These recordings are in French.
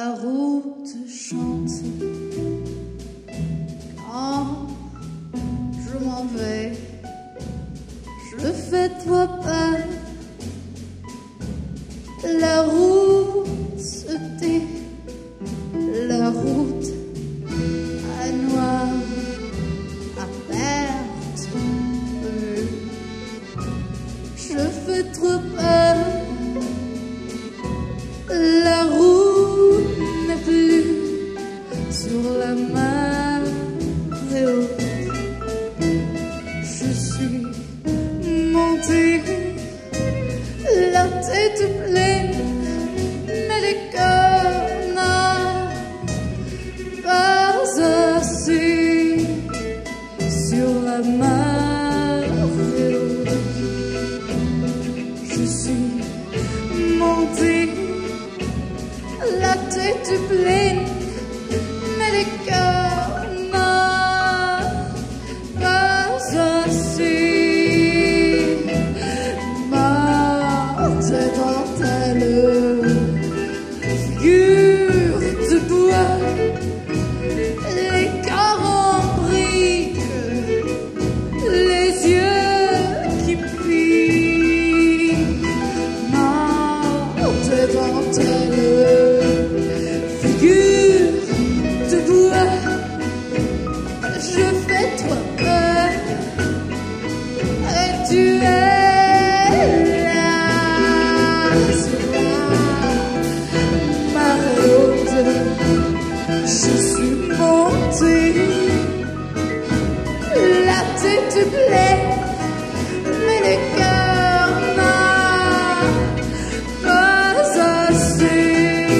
la route chante quand je m'en vais. Je fais toi peur, la route se tait, la route à noir, à perte de vue. Je fais trop peur, la route n'est plus sur la marée haute. Je suis montée, la tête pleine, mais le cœur n'a pas assez sur la marée haute. Je suis montée, la tête pleine, mais le cœur n'a pas assez. Ma tête dentelle, figure de bois, les corps en briques, les yeux qui piquent. Ma tête dentelle, figure de bois, je fais toi peur et tu es là sur la marée haute. Je suis montée, la tête pleine, mais le cœur n'a pas assez.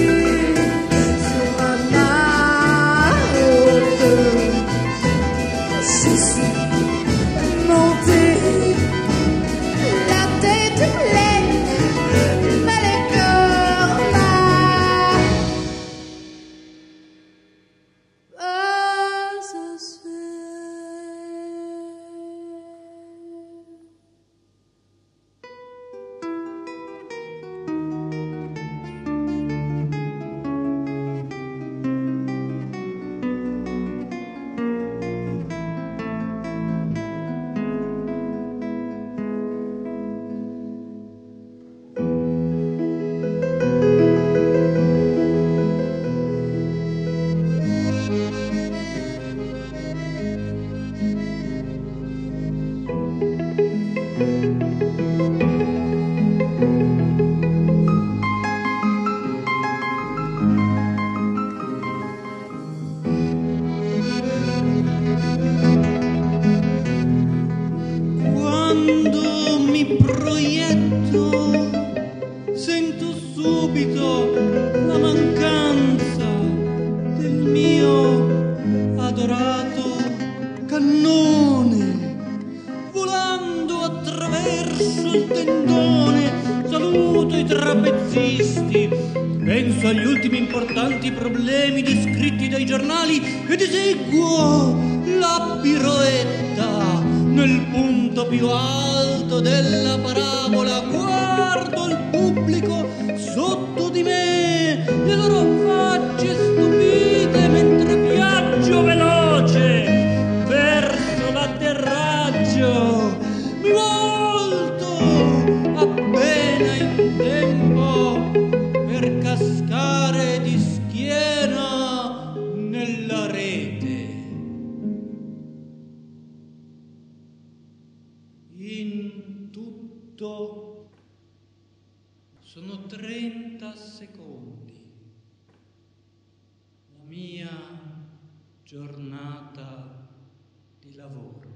Je suis montée, la tête pleine, mais le cœur n'a pas assez. Quando mi proietto sento subito la mancanza del mio adorato cannone. Volando attraverso il tendone saluto i trapezzisti, penso agli ultimi importanti problemi descritti dai giornali ed eseguo la piroetta nel punto più alto della parabola. Guardo il pubblico sotto di me, le loro facce stupite mentre viaggio veloce verso l'atterraggio. Mi volto appena in tempo per cascare di schiena nella rete. In tutto sono 30 secondi. La mia giornata di lavoro.